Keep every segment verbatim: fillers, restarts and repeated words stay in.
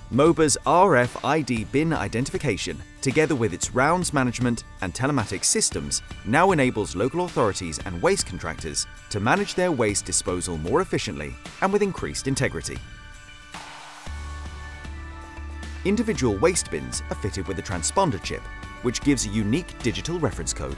MOBA's R F I D bin identification, together with its rounds management and telematics systems, now enables local authorities and waste contractors to manage their waste disposal more efficiently and with increased integrity. Individual waste bins are fitted with a transponder chip, which gives a unique digital reference code.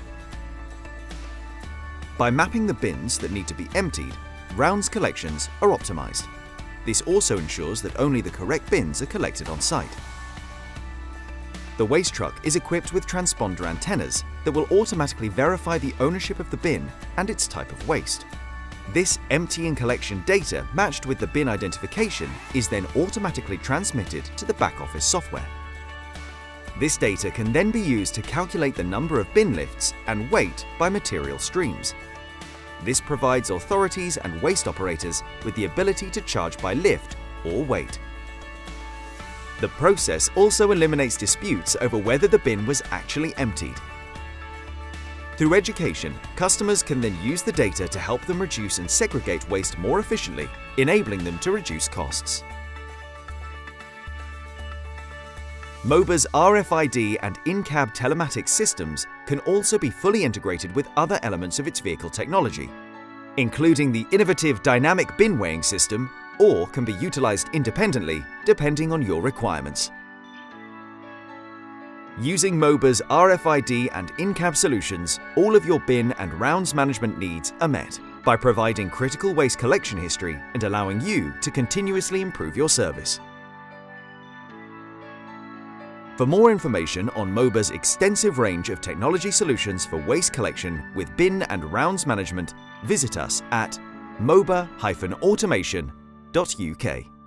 By mapping the bins that need to be emptied, rounds collections are optimised. This also ensures that only the correct bins are collected on site. The waste truck is equipped with transponder antennas that will automatically verify the ownership of the bin and its type of waste. This empty and collection data matched with the bin identification is then automatically transmitted to the back office software. This data can then be used to calculate the number of bin lifts and weight by material streams. This provides authorities and waste operators with the ability to charge by lift or weight. The process also eliminates disputes over whether the bin was actually emptied. Through education, customers can then use the data to help them reduce and segregate waste more efficiently, enabling them to reduce costs. MOBA's R F I D and in-cab telematics systems can also be fully integrated with other elements of its vehicle technology, including the innovative dynamic bin weighing system, or can be utilized independently depending on your requirements. Using MOBA's R F I D and in-cab solutions, all of your bin and rounds management needs are met by providing critical waste collection history and allowing you to continuously improve your service. For more information on MOBA's extensive range of technology solutions for waste collection with bin and rounds management, visit us at moba dash automation dot U K.